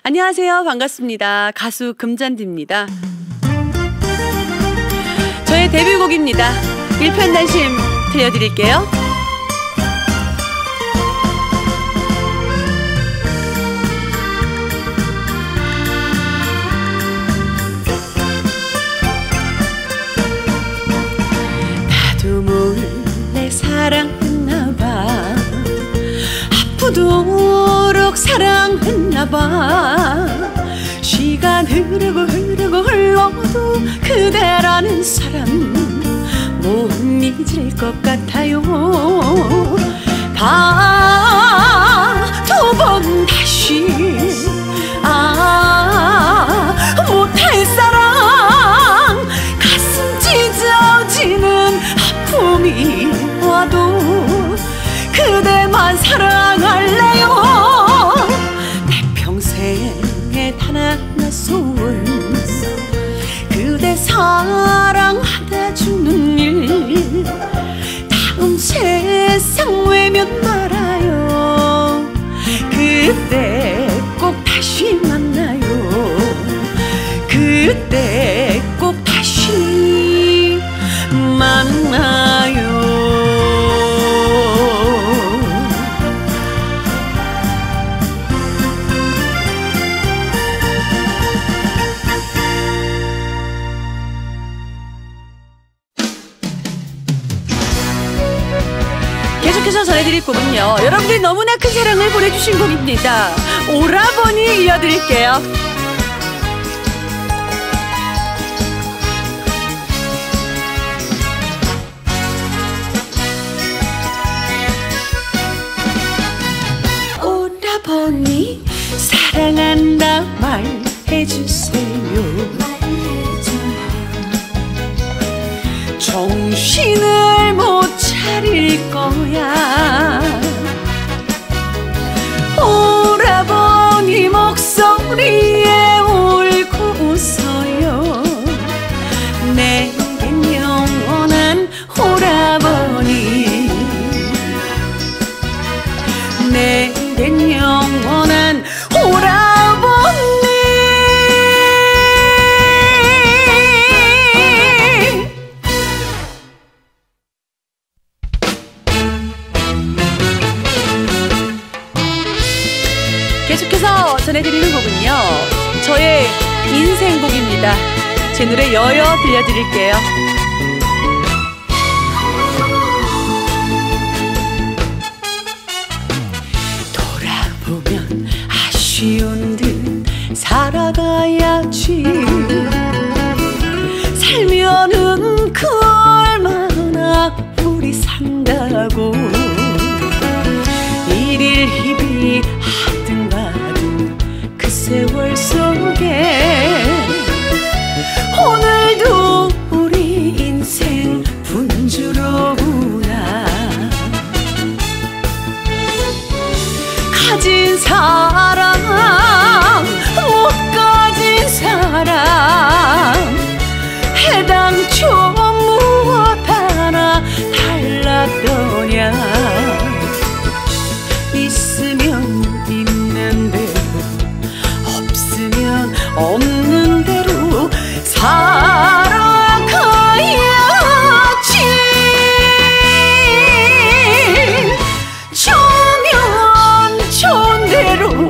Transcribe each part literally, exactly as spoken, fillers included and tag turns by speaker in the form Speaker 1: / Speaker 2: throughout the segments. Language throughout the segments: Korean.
Speaker 1: 안녕하세요. 반갑습니다. 가수 금잔디입니다. 저의 데뷔곡입니다. 일편단심 들려드릴게요. 나도 몰래 사랑했나봐. 아프도록 사랑했나봐. 시간 흐르고 흐르고 흘러도 그대라는 사람 못 잊을 것 같아요. 다 두 번 다시 아 못할 사랑. 가슴 찢어지는 아픔이 와도 그대만 사랑할래요. 내 평생에 단 하나 소원, 그대 사랑하다 주는 일. 다음 세상 외면 말아요. 그대 꼭 다시 만나요. 그대 꼭 다시 만나요. 계속해서 전해드릴 곡은요, 여러분들이 너무나 큰 사랑을 보내주신 곡입니다. 오라버니 이어드릴게요. 오라버니 사랑한다 말해주세요. 정신을 못 차릴 거야. 오라버니 목소리에 울고 웃어요. 내겐 영원한 오라버니. 내겐 영원한 오라버니. 계속해서 전해드리는 곡은요, 저의 인생곡입니다. 제 노래 여여 들려드릴게요. 돌아보면 아쉬운 듯 살아가야지. 살면은 그 얼마나 우리 산다고. 일일 희비 하든 가든 그 세월 속에 오늘도 우리 인생 분주로구나. 가진 사람 못 가진 사람 해당초 무엇 하나 달랐더냐. 있으면 있는 대로, 없으면 없는 대로 살아가야지. 좋으면 좋은 대로,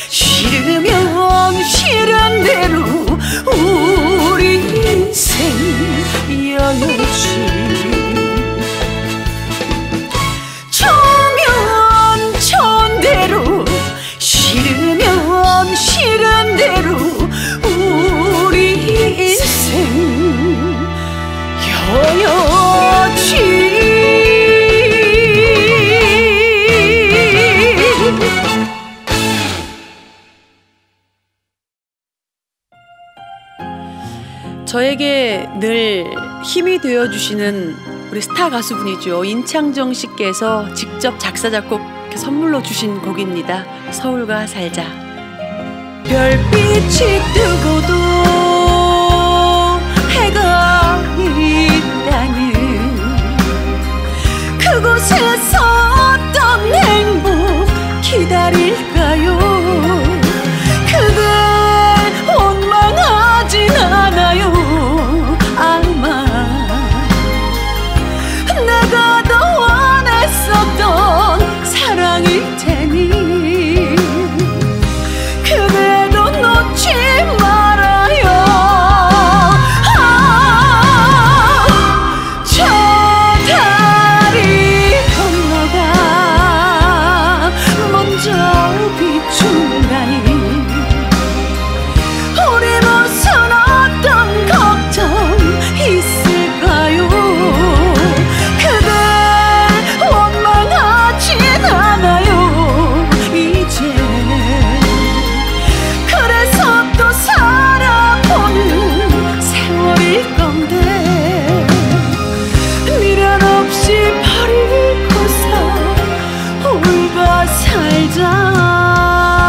Speaker 1: 싫으면 싫은 대로 우리 인생 여유지. 싫으면 싫은 대로 우리 인생 여여지. 저에게 늘 힘이 되어주시는 우리 스타 가수분이죠. 인창정 씨께서 직접 작사 작곡 선물로 주신 곡입니다. 서울과 살자. 별빛이 뜨고도 해가 있다는 그곳에서 어떤 행복 기다릴까요? 그대 살자.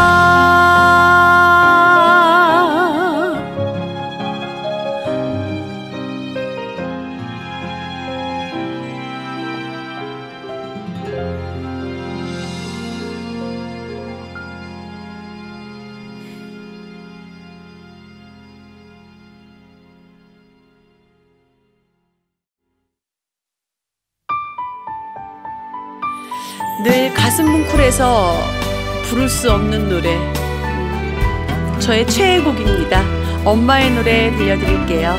Speaker 1: 늘 가슴 뭉클해서 부를 수 없는 노래, 저의 최애곡입니다. 엄마의 노래 들려드릴게요.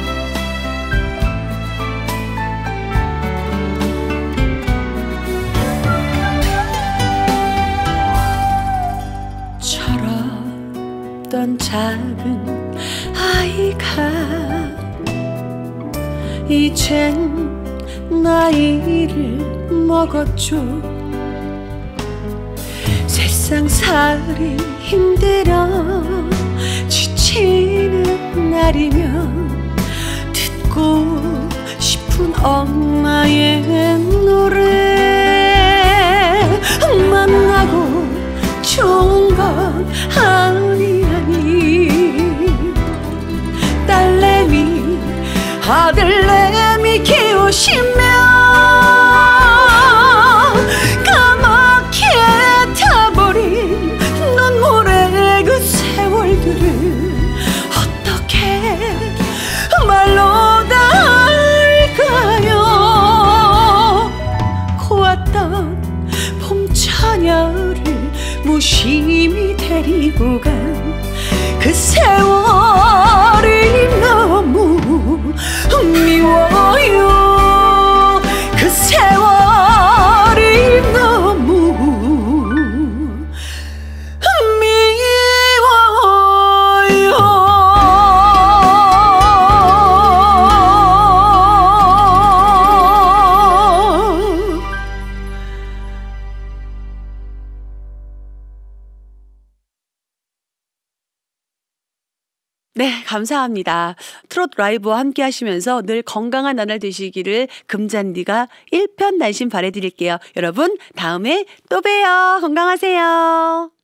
Speaker 1: 철없던 작은 아이가 이젠 나이를 먹었죠. 세상살이 힘들어 지치는 날이면 듣고 싶은 엄마의 노래. 만나고 좋은 건 아니 아니 딸내미 아들내미 키우시면 말로 다 할까요? 고왔던 봄처녀를 무심히 데리고 간 그 세월이 너무 미워요. 그 세월이 너무 네, 감사합니다. 트롯 라이브와 함께 하시면서 늘 건강한 나날 되시기를 금잔디가 일편단심 바라드릴게요. 여러분, 다음에 또 봬요. 건강하세요.